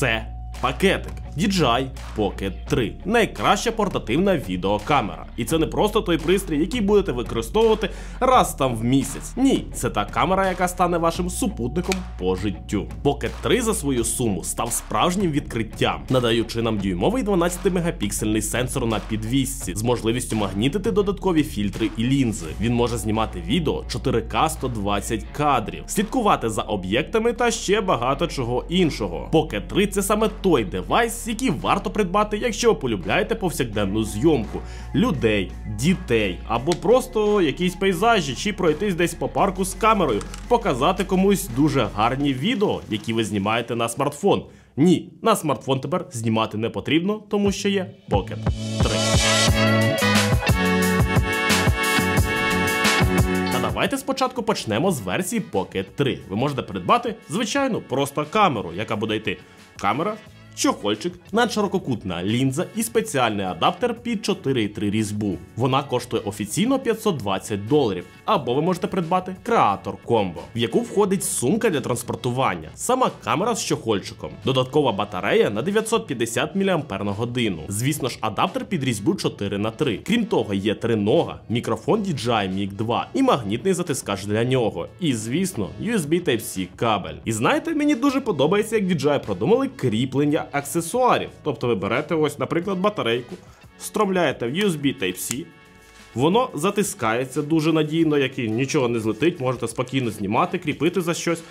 Це пакетик DJI Pocket 3. Найкраща портативна відеокамера. І це не просто той пристрій, який будете використовувати раз там в місяць. Ні, це та камера, яка стане вашим супутником по життю. Pocket 3 за свою суму став справжнім відкриттям, надаючи нам дюймовий 12-мегапіксельний сенсор на підвісці з можливістю магнітити додаткові фільтри і лінзи. Він може знімати відео 4К 120 кадрів, слідкувати за об'єктами та ще багато чого іншого. Pocket 3 – це саме той девайс, які варто придбати, якщо ви полюбляєте повсякденну зйомку людей, дітей або просто якісь пейзажі, чи пройтись десь по парку з камерою, показати комусь дуже гарні відео, які ви знімаєте на смартфон. Ні, на смартфон тепер знімати не потрібно, тому що є Pocket 3. Давайте спочатку почнемо з версії Pocket 3. Ви можете придбати звичайну просто камеру, яка буде йти камера, чохольчик, надширококутна лінза і спеціальний адаптер під 4,3 різьбу. Вона коштує офіційно $520. Або ви можете придбати Creator Combo, в яку входить сумка для транспортування, сама камера з чохольчиком, додаткова батарея на 950 мАч. Звісно ж, адаптер під різьбу 4х3. Крім того, є тринога, мікрофон DJI Mic 2 і магнітний затискач для нього. І, звісно, USB Type-C кабель. І знаєте, мені дуже подобається, як DJI продумали кріплення аксесуарів. Тобто ви берете ось, наприклад, батарейку, встромляєте в USB Type-C, воно затискається дуже надійно, як і нічого не злетить, можете спокійно знімати, кріпити за щось.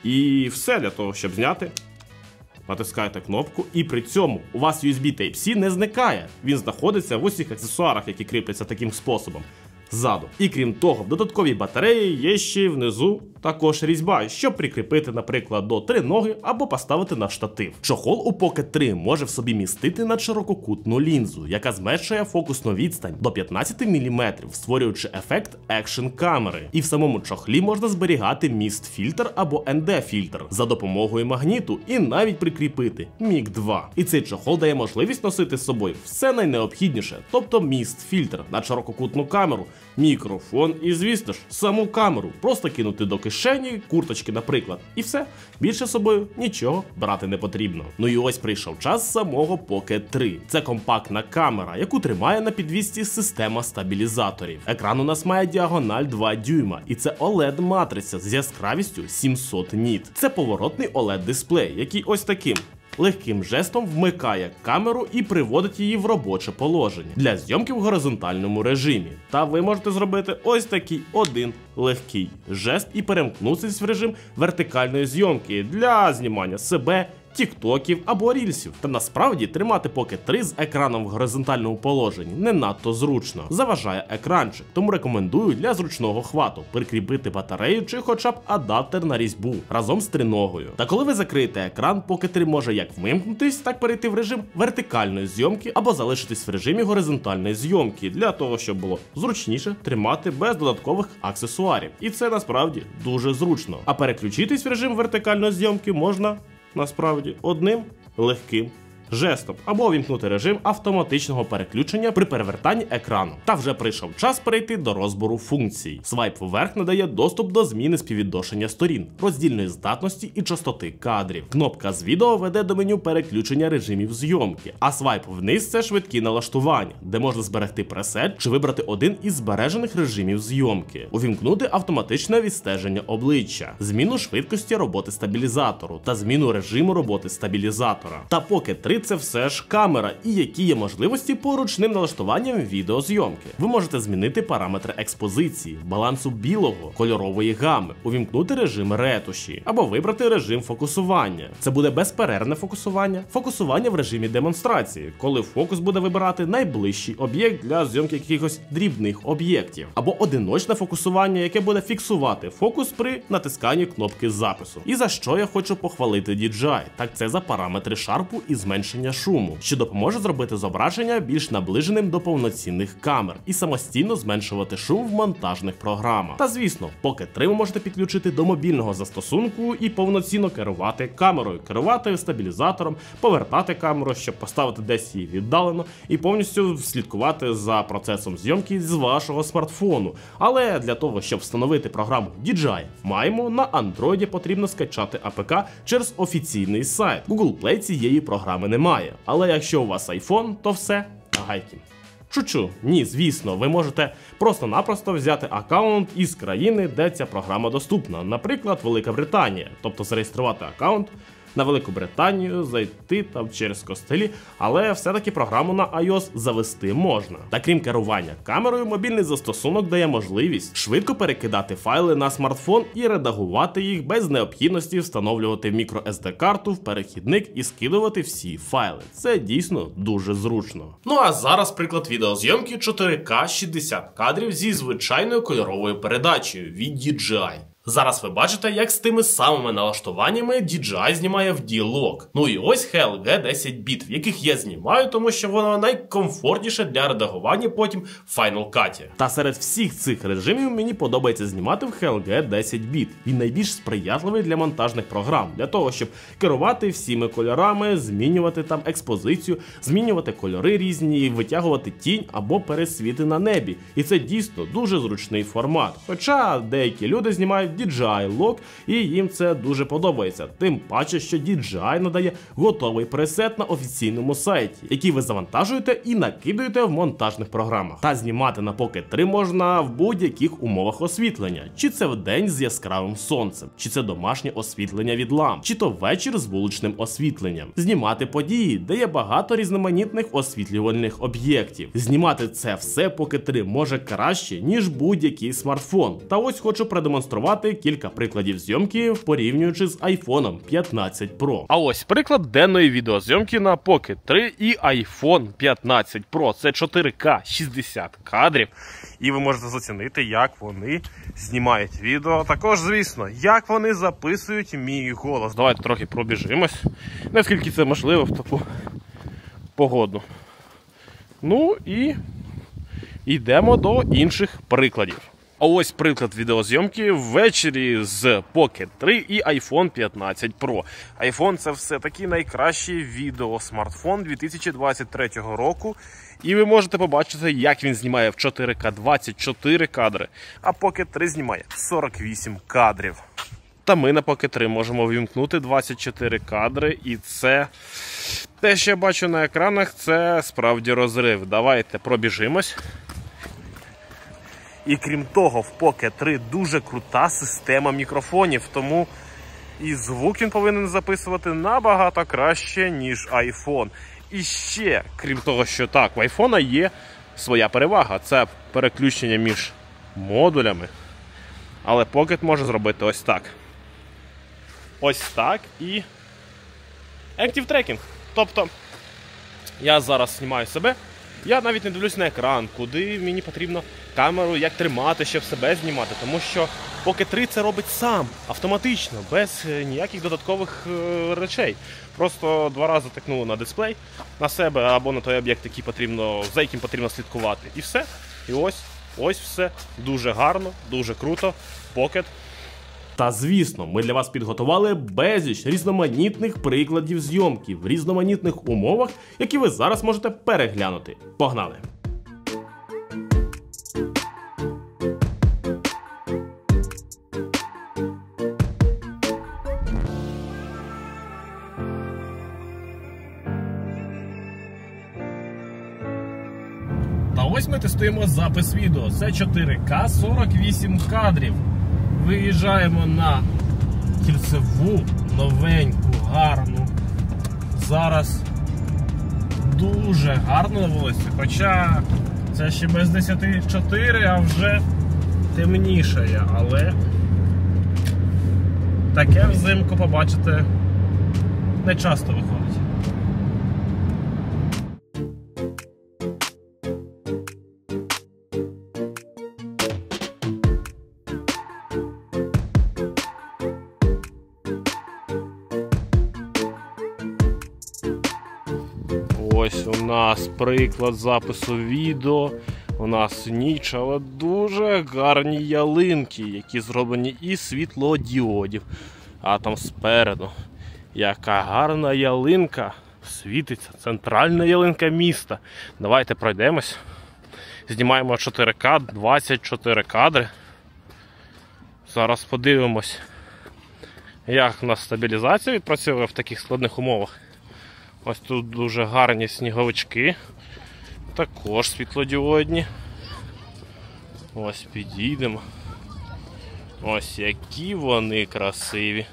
І все для того, щоб зняти. Натискаєте кнопку, і при цьому у вас USB Type-C не зникає. Він знаходиться в усіх аксесуарах, які кріпляться таким способом. Ззаду. І крім того, в додатковій батареї є ще внизу також різьба, щоб прикріпити, наприклад, до триноги або поставити на штатив. Чохол у Pocket 3 може в собі містити надширококутну лінзу, яка зменшує фокусну відстань до 15 мм, створюючи ефект екшн камери. І в самому чохлі можна зберігати міст-фільтр або ND-фільтр за допомогою магніту і навіть прикріпити Mic 2. І цей чохол дає можливість носити з собою все найнеобхідніше, тобто міст-фільтр, надширококутну камеру, мікрофон і, звісно ж, саму камеру. Просто кинути до кишені, курточки, наприклад, і все. Більше з собою нічого брати не потрібно. Ну і ось прийшов час самого Pocket 3. Це компактна камера, яку тримає на підвісці система стабілізаторів. Екран у нас має діагональ 2 дюйма, і це OLED-матриця з яскравістю 700 ніт. Це поворотний OLED-дисплей, який ось таким легким жестом вмикає камеру і приводить її в робоче положення для зйомки в горизонтальному режимі. Та ви можете зробити ось такий один легкий жест і перемкнутися в режим вертикальної зйомки для знімання себе, тіктоків або рільсів. Та насправді тримати Pocket 3 з екраном в горизонтальному положенні не надто зручно. Заважає екранчик, тому рекомендую для зручного хвату прикріпити батарею чи хоча б адаптер на різьбу разом з триногою. Та коли ви закриєте екран, Pocket 3 може як вимкнутись, так перейти в режим вертикальної зйомки або залишитись в режимі горизонтальної зйомки, для того, щоб було зручніше тримати без додаткових аксесуарів. І це насправді дуже зручно. А переключитись в режим вертикальної зйомки можна насправді одним легким жестом, або увімкнути режим автоматичного переключення при перевертанні екрану. Та вже прийшов час перейти до розбору функцій. Свайп вверх надає доступ до зміни співвідношення сторін, роздільної здатності і частоти кадрів. Кнопка з відео веде до меню переключення режимів зйомки, а свайп вниз – це швидкі налаштування, де можна зберегти пресет чи вибрати один із збережених режимів зйомки, увімкнути автоматичне відстеження обличчя, зміну швидкості роботи стабілізатору та зміну режиму роботи стабілізатора. Та Pocket 3 це все ж камера, і які є можливості по ручним налаштуванням відеозйомки. Ви можете змінити параметри експозиції, балансу білого, кольорової гами, увімкнути режим ретуші, або вибрати режим фокусування. Це буде безперервне фокусування, фокусування в режимі демонстрації, коли фокус буде вибирати найближчий об'єкт для зйомки якихось дрібних об'єктів, або одиночне фокусування, яке буде фіксувати фокус при натисканні кнопки запису. І за що я хочу похвалити DJI, так це за параметри шарпу і зменшення зменшення шуму, що допоможе зробити зображення більш наближеним до повноцінних камер і самостійно зменшувати шум в монтажних програмах. Та звісно, Pocket 3 ви можете підключити до мобільного застосунку і повноцінно керувати камерою, керувати стабілізатором, повертати камеру, щоб поставити десь її віддалено і повністю слідкувати за процесом зйомки з вашого смартфону. Але для того, щоб встановити програму DJI Mimo, на Android потрібно скачати АПК через офіційний сайт. Google Play цієї програми немає. Але якщо у вас iPhone, то все гайки. Шучу, ні, звісно, ви можете просто-напросто взяти аккаунт із країни, де ця програма доступна, наприклад, Велика Британія, тобто зареєструвати аккаунт на Велику Британію, зайти там через костелі, але все-таки програму на iOS завести можна. Та крім керування камерою, мобільний застосунок дає можливість швидко перекидати файли на смартфон і редагувати їх без необхідності встановлювати в microSD-карту в перехідник і скидувати всі файли. Це дійсно дуже зручно. Ну а зараз приклад відеозйомки 4К 60 кадрів зі звичайною кольоровою передачею від DJI. Зараз ви бачите, як з тими самими налаштуваннями DJI знімає в D-Log. Ну і ось HLG 10 біт, в яких я знімаю, тому що воно найкомфортніше для редагування потім в Final Cut. Та серед всіх цих режимів мені подобається знімати в HLG 10 біт. Він найбільш сприятливий для монтажних програм, для того, щоб керувати всіми кольорами, змінювати там експозицію, змінювати кольори різні, витягувати тінь або пересвіти на небі. І це дійсно дуже зручний формат. Хоча деякі люди знімають DJI Log, і їм це дуже подобається. Тим паче, що DJI надає готовий пресет на офіційному сайті, який ви завантажуєте і накидуєте в монтажних програмах. Та знімати на Pocket 3 можна в будь-яких умовах освітлення. Чи це вдень з яскравим сонцем, чи це домашнє освітлення від ламп, чи то вечір з вуличним освітленням. Знімати події, де є багато різноманітних освітлювальних об'єктів. Знімати це все Pocket 3 може краще, ніж будь-який смартфон. Та ось хочу продемонструвати кілька прикладів зйомки, порівнюючи з iPhone 15 Pro. А ось приклад денної відеозйомки на Pocket 3 і iPhone 15 Pro. Це 4К 60 кадрів. І ви можете зацінити, як вони знімають відео. Також, звісно, як вони записують мій голос. Давайте трохи пробіжимось, наскільки це можливо в таку погоду. Ну і йдемо до інших прикладів. А ось приклад відеозйомки ввечері з Pocket 3 і iPhone 15 Pro. iPhone – це все-таки найкращий відеосмартфон 2023 року. І ви можете побачити, як він знімає в 4К 24 кадри, а Pocket 3 знімає 48 кадрів. Та ми на Pocket 3 можемо ввімкнути 24 кадри, і це те, що я бачу на екранах, це справді розрив. Давайте пробіжимось. І крім того, в Pocket 3 дуже крута система мікрофонів, тому і звук він повинен записувати набагато краще, ніж iPhone. І ще, крім того, що так, в iPhone є своя перевага, це переключення між модулями. Але Pocket може зробити ось так. Ось так і Active Tracking. Тобто, я зараз знімаю себе, я навіть не дивлюсь на екран, куди мені потрібно камеру, як тримати, щоб себе знімати. Тому що Pocket 3 це робить сам, автоматично, без ніяких додаткових речей. Просто 2 рази тикнули на дисплей, на себе або на той об'єкт, за яким потрібно слідкувати. І все. І ось все. Дуже гарно, дуже круто. Pocket. Та звісно, ми для вас підготували безліч різноманітних прикладів зйомки в різноманітних умовах, які ви зараз можете переглянути. Погнали! Та ось ми тестуємо запис відео. Це 4К 48 кадрів. Виїжджаємо на кільцеву, новеньку, гарну. Зараз дуже гарно на вулиці, хоча це ще без 10:04, а вже темнішає, але таке взимку побачите не часто виходить. Ось у нас приклад запису відео. У нас ніч, але дуже гарні ялинки, які зроблені із світлодіодів. А там спереду яка гарна ялинка світиться. Центральна ялинка міста. Давайте пройдемось. Знімаємо 4К, 24 кадри. Зараз подивимось, як у нас стабілізація відпрацьовує в таких складних умовах. Ось тут дуже гарні сніговички. Також світлодіодні. Ось підійдемо. Ось які вони красиві.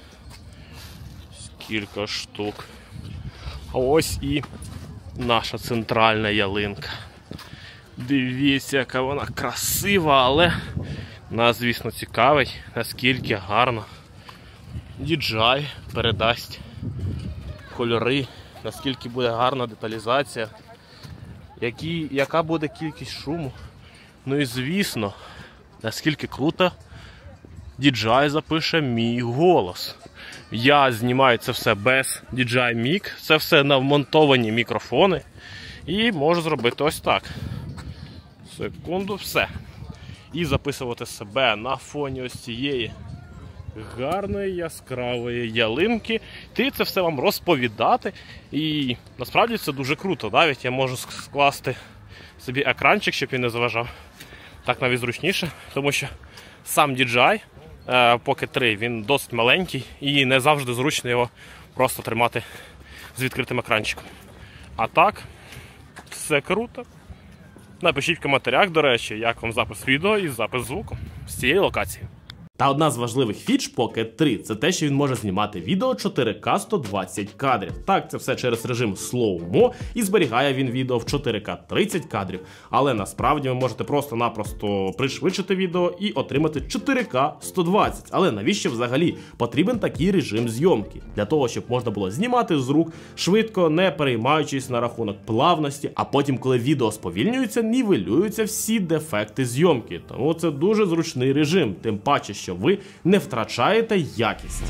Скільки штук. А ось і наша центральна ялинка. Дивіться, яка вона красива, але нас, звісно, цікавить, наскільки гарно DJI передасть кольори, наскільки буде гарна деталізація, яка буде кількість шуму. Ну і, звісно, наскільки круто DJI запише мій голос. Я знімаю це все без DJI Mic, це все на вмонтовані мікрофони. І можу зробити ось так. Секунду, все. І записувати себе на фоні ось цієї гарної яскравої ялинки. І це все вам розповідати. І насправді це дуже круто. Навіть я можу скласти собі екранчик, щоб він не заважав. Так навіть зручніше, тому що сам DJI Pocket 3, він досить маленький і не завжди зручно його просто тримати з відкритим екранчиком. А так, все круто. Напишіть в коментарях, до речі, як вам запис відео і запис звуку з цієї локації. Та одна з важливих фіч Pocket 3 – це те, що він може знімати відео 4К 120 кадрів. Так, це все через режим Slow-Mo, і зберігає він відео в 4К 30 кадрів. Але насправді ви можете просто-напросто пришвидшити відео і отримати 4К 120. Але навіщо взагалі потрібен такий режим зйомки? Для того, щоб можна було знімати з рук швидко, не переймаючись на рахунок плавності, а потім, коли відео сповільнюється, нівелюються всі дефекти зйомки. Тому це дуже зручний режим, тим паче, що ви не втрачаєте якість.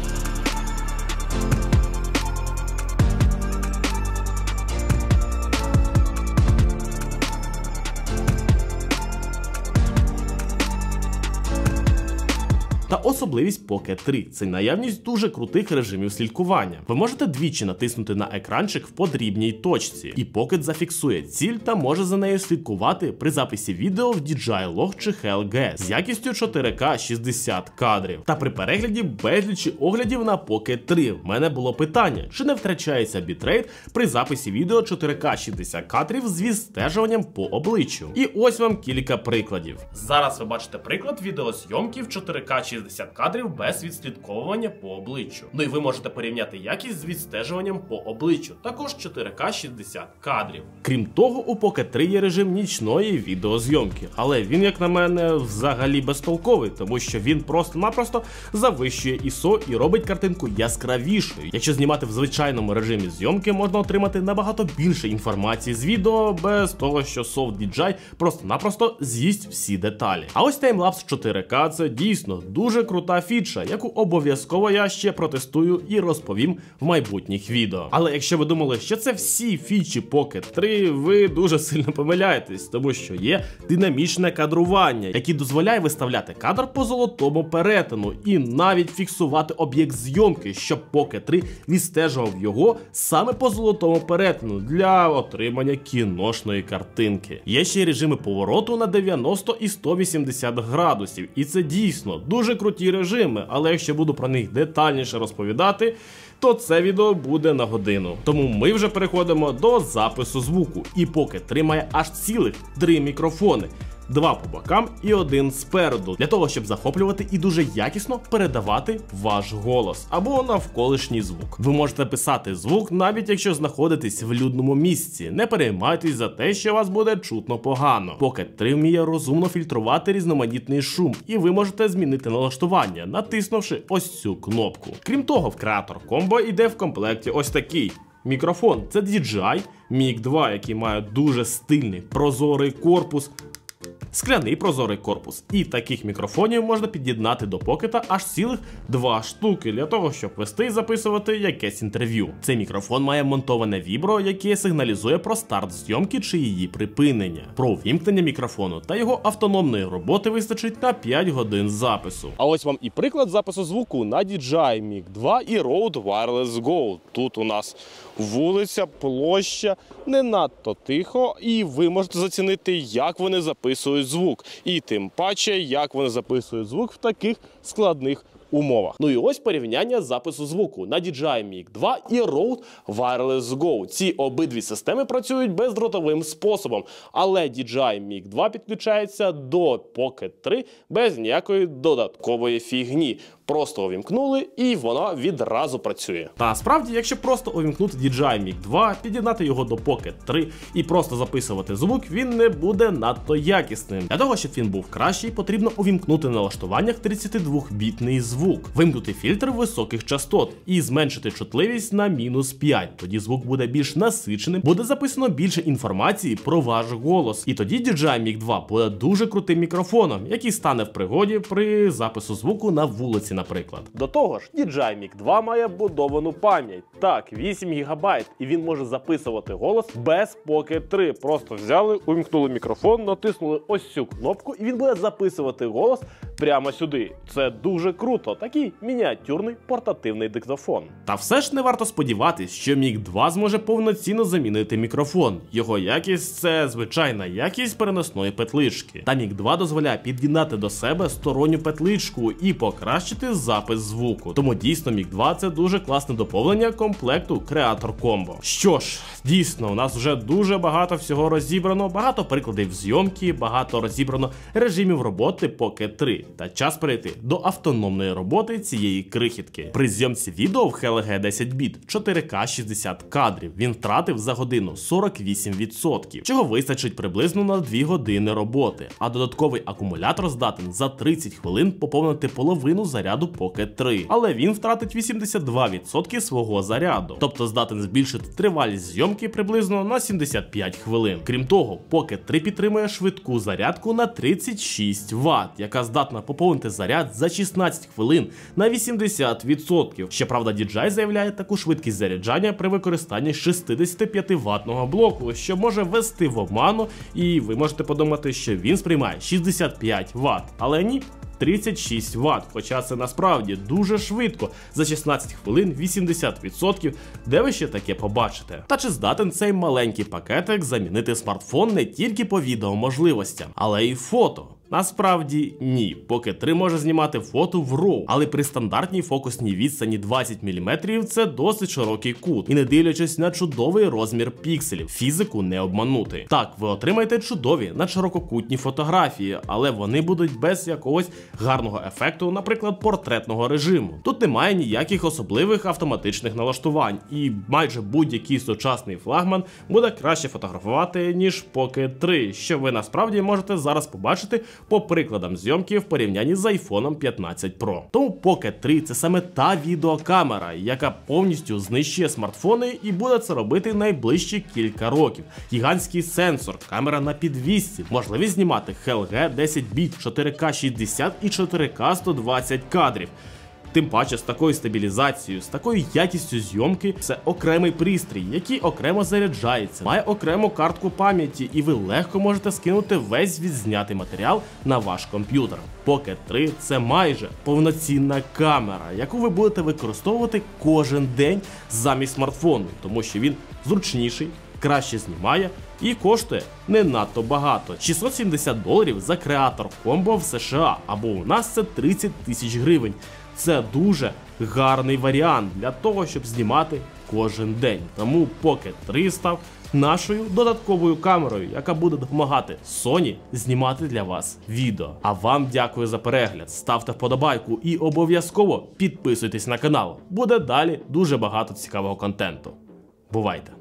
Та особливість Pocket 3 – це наявність дуже крутих режимів слідкування. Ви можете двічі натиснути на екранчик в потрібній точці, і Pocket зафіксує ціль та може за нею слідкувати при записі відео в DJI Log чи HLG з якістю 4К 60 кадрів. Та при перегляді безлічі оглядів на Pocket 3 в мене було питання, чи не втрачається бітрейт при записі відео 4К 60 кадрів з відстежуванням по обличчю. І ось вам кілька прикладів. Зараз ви бачите приклад відеозйомки в 4К 60 кадрів без відслідковування по обличчю. Ну і ви можете порівняти якість з відстежуванням по обличчю, також 4К 60 кадрів. Крім того, у Pocket 3 є режим нічної відеозйомки, але він, як на мене, взагалі безтолковий, тому що він просто-напросто завищує ISO і робить картинку яскравішою. Якщо знімати в звичайному режимі зйомки, можна отримати набагато більше інформації з відео, без того, що софт DJI просто-напросто з'їсть всі деталі. А ось таймлапс 4К – це дійсно дуже крута фіча, яку обов'язково я ще протестую і розповім в майбутніх відео. Але якщо ви думали, що це всі фічі Pocket 3, ви дуже сильно помиляєтесь, тому що є динамічне кадрування, яке дозволяє виставляти кадр по золотому перетину і навіть фіксувати об'єкт зйомки, щоб Pocket 3 відстежував його саме по золотому перетину для отримання кіношної картинки. Є ще й режими повороту на 90 і 180 градусів, і це дійсно дуже круті режими, але якщо буду про них детальніше розповідати, то це відео буде на годину. Тому ми вже переходимо до запису звуку. І Pocket 3 має аж цілих 3 мікрофони. 2 по бокам і 1 спереду, для того, щоб захоплювати і дуже якісно передавати ваш голос або навколишній звук. Ви можете писати звук, навіть якщо знаходитесь в людному місці. Не переймайтесь за те, що вас буде чутно погано. Pocket 3 вміє розумно фільтрувати різноманітний шум, і ви можете змінити налаштування, натиснувши ось цю кнопку. Крім того, в Creator Combo йде в комплекті ось такий мікрофон. Це DJI Mic 2, який має дуже стильний прозорий корпус. скляний прозорий корпус. І таких мікрофонів можна під'єднати до покета аж цілих 2 штуки для того, щоб вести і записувати якесь інтерв'ю. Цей мікрофон має монтоване вібро, яке сигналізує про старт зйомки чи її припинення. Про увімкнення мікрофону та його автономної роботи вистачить на 5 годин запису. А ось вам і приклад запису звуку на DJI Mic 2 і Rode Wireless Go. Тут у нас вулиця, площа, не надто тихо, і ви можете зацінити, як вони записують звук. І тим паче, як вони записують звук в таких складних умовах. Ну і ось порівняння запису звуку на DJI Mic 2 і Rode Wireless Go. Ці обидві системи працюють бездротовим способом, але DJI Mic 2 підключається до Pocket 3 без ніякої додаткової фігні. Просто увімкнули, і воно відразу працює. Та справді, якщо просто увімкнути DJI Mic 2, під'єднати його до Pocket 3 і просто записувати звук, він не буде надто якісним. Для того, щоб він був кращий, потрібно увімкнути на налаштуваннях 32-бітний звук, вимкнути фільтр високих частот і зменшити чутливість на -5. Тоді звук буде більш насиченим, буде записано більше інформації про ваш голос. І тоді DJI Mic 2 буде дуже крутим мікрофоном, який стане в пригоді при запису звуку на вулиці, наприклад. До того ж, DJI Mic 2 має вбудовану пам'ять. Так, 8 ГБ, і він може записувати голос без Pocket 3. Просто взяли, увімкнули мікрофон, натиснули ось цю кнопку, і він буде записувати голос прямо сюди. Це дуже круто. Такий мініатюрний портативний диктофон. Та все ж не варто сподіватись, що Mic 2 зможе повноцінно замінити мікрофон. Його якість – це звичайна якість переносної петлички. Та Mic 2 дозволяє під'єднати до себе сторонню петличку і покращити запис звуку. Тому дійсно Mic 2 – це дуже класне доповнення комплекту Creator Combo. Що ж, дійсно, у нас вже дуже багато всього розібрано, багато прикладів зйомки, багато розібрано режимів роботи Pocket 3. Та час перейти до автономної роботи цієї крихітки. При зйомці відео в HLG 10 біт 4К 60 кадрів він втратив за годину 48%, чого вистачить приблизно на 2 години роботи, а додатковий акумулятор здатен за 30 хвилин поповнити половину заряду Pocket 3. Але він втратить 82% свого заряду, тобто здатен збільшити тривалість зйомки приблизно на 75 хвилин. Крім того, Pocket 3 підтримує швидку зарядку на 36 Вт, яка здатна поповнити заряд за 16 хвилин на 80%. Щоправда, DJI заявляє таку швидкість заряджання при використанні 65-ваттного блоку, що може ввести в оману, і ви можете подумати, що він сприймає 65 Вт. Але ні. 36 Вт, хоча це насправді дуже швидко, за 16 хвилин 80%, де ви ще таке побачите. Та чи здатен цей маленький пакетик замінити смартфон не тільки по відеоможливостям, але й фото? Насправді ні. Pocket 3 може знімати фото в RAW, але при стандартній фокусній відстані 20 мм це досить широкий кут. І не дивлячись на чудовий розмір пікселів, фізику не обманути. Так, ви отримаєте чудові надширококутні фотографії, але вони будуть без якогось гарного ефекту, наприклад, портретного режиму. Тут немає ніяких особливих автоматичних налаштувань, і майже будь-який сучасний флагман буде краще фотографувати, ніж Pocket 3, що ви насправді можете зараз побачити по прикладам зйомки в порівнянні з iPhone 15 Pro. Тому Pocket 3 – це саме та відеокамера, яка повністю знищує смартфони і буде це робити найближчі кілька років. Гігантський сенсор, камера на підвісці, можливість знімати HLG 10 біт 4К 60 і 4К 120 кадрів. Тим паче з такою стабілізацією, з такою якістю зйомки, це окремий пристрій, який окремо заряджається, має окрему картку пам'яті, і ви легко можете скинути весь відзнятий матеріал на ваш комп'ютер. Pocket 3 – це майже повноцінна камера, яку ви будете використовувати кожен день замість смартфону, тому що він зручніший, краще знімає і коштує не надто багато. $670 за Creator Combo в США, або у нас це 30 тисяч гривень. Це дуже гарний варіант для того, щоб знімати кожен день. Тому Pocket 3 став нашою додатковою камерою, яка буде допомагати Sony знімати для вас відео. А вам дякую за перегляд, ставте вподобайку і обов'язково підписуйтесь на канал. Буде далі дуже багато цікавого контенту. Бувайте!